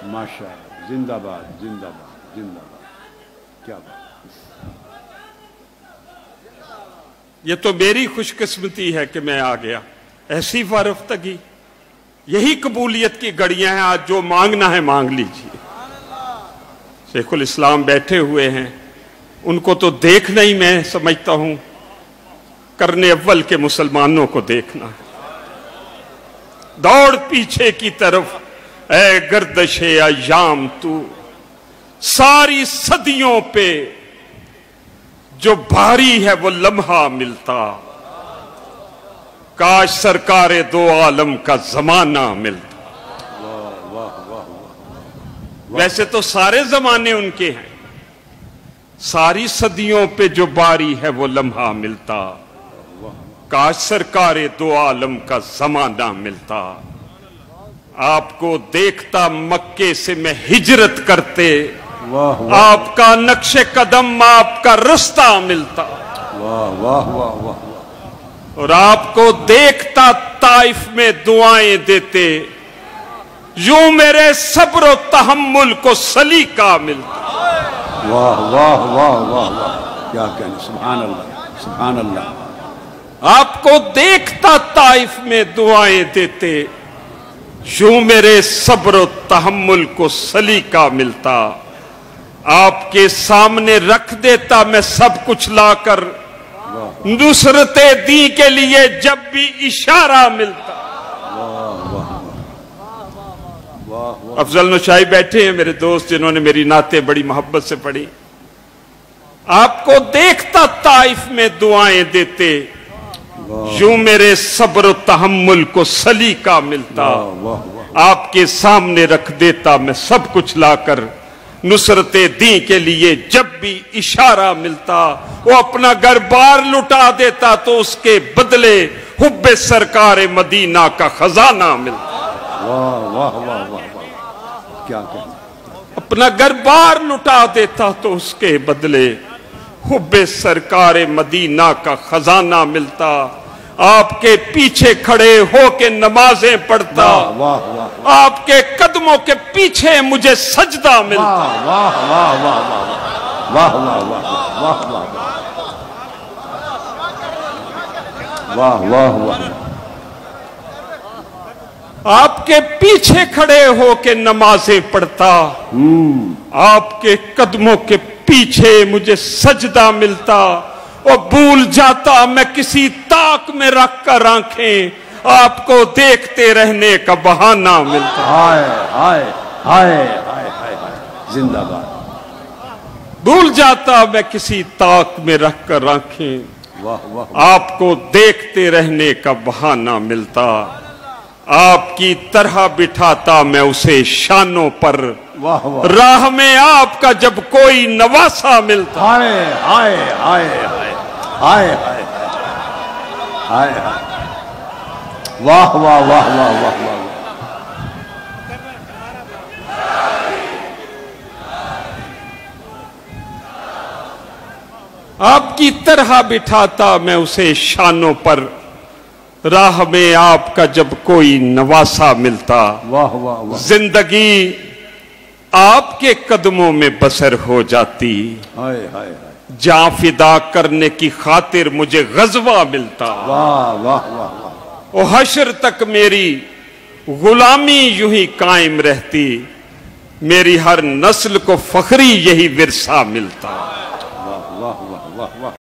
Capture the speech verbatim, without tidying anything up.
माशाअल्लाह, जिंदाबाद जिंदाबाद जिंदाबाद, क्या बात। ये तो मेरी खुशकिस्मती है कि मैं आ गया। ऐसी वारफ्तगी, यही कबूलियत की घड़ियां हैं। आज जो मांगना है मांग लीजिए। शेखुल इस्लाम बैठे हुए हैं, उनको तो देखना ही मैं समझता हूं करने अव्वल के मुसलमानों को देखना है। दौड़ पीछे की तरफ ऐ गर्दशे अय्याम तू, सारी सदियों पे जो भारी है वो लम्हा मिलता, काश सरकारे दो आलम का जमाना मिलता। वाह वाह वाह। वैसे तो सारे जमाने उनके हैं, सारी सदियों पे जो बारी है वो लम्हा मिलता, काश सरकारे दो आलम का जमाना मिलता। आपको देखता मक्के से मैं हिजरत करते, वाह वाह आपका नक्शे कदम आपका रास्ता मिलता। वाह वाह वाह वाह। और आपको देखता ताइफ में दुआएं देते, यूं मेरे सब्र और तहम्मुल को सलीका मिलता। वाह वाह वाह वाह वाह, क्या कहने, सुभान अल्लाह सुभान अल्लाह। आपको देखता ताइफ में दुआएं देते, यूं मेरे सब्र और तहम्मुल को सलीका मिलता। आपके सामने रख देता मैं सब कुछ लाकर, नुसरते दी के लिए जब भी इशारा मिलता। अफजल नौशाही बैठे हैं मेरे दोस्त, जिन्होंने मेरी नाते बड़ी मोहब्बत से पढ़ी। आपको देखता ताइफ में दुआएं देते, यूं मेरे सब्र तहम्मुल को सलीका मिलता। आपके सामने रख देता मैं सब कुछ लाकर, नुसरते दी के लिए जब भी इशारा मिलता। वो अपना घर बार लुटा देता तो उसके बदले हुब्बे सरकारे मदीना का खजाना मिलता। वाह वाह वाह वाह वाह, क्या कहना। अपना घर बार लुटा देता तो उसके बदले हुब्बे सरकारे मदीना का खजाना मिलता। आपके पीछे खड़े होके नमाजें पढ़ता, वाह वाह, आपके कदमों के पीछे मुझे सजदा मिलता। वाह वाह वाह वाह वाह वाह वाह वाह वाह वाह वाह। आपके पीछे खड़े होके नमाजें पढ़ता, आपके कदमों के पीछे मुझे सजदा मिलता। और भूल जाता मैं किसी ताक में रख कर आंखें, आपको देखते रहने का बहाना मिलता। हाय हाय हाय हाय हाय, जिंदाबाद। भूल जाता मैं किसी ताक में रख कर आंखें, वाह वाह, आपको देखते रहने का बहाना मिलता। आपकी तरह बिठाता मैं उसे शानों पर, वाह वाह। राह में आपका जब कोई नवासा मिलता। हाय हाय हाय हाय हाय हाय हाय, वाह वाह वाह वाह वाह वाह। आपकी तरह बिठाता मैं उसे शानों पर, राह में आपका जब कोई नवासा मिलता। वाह वाह वाह, जिंदगी आपके कदमों में बसर हो जाती, हाय हाय हाय, जां फिदा करने की खातिर मुझे गजवा मिलता। वाह वाह वाह वाह। और हश्र तक मेरी गुलामी यूं ही कायम रहती, मेरी हर नस्ल को फखरी यही विरसा मिलता। वाह वाह वाह वाह वाह।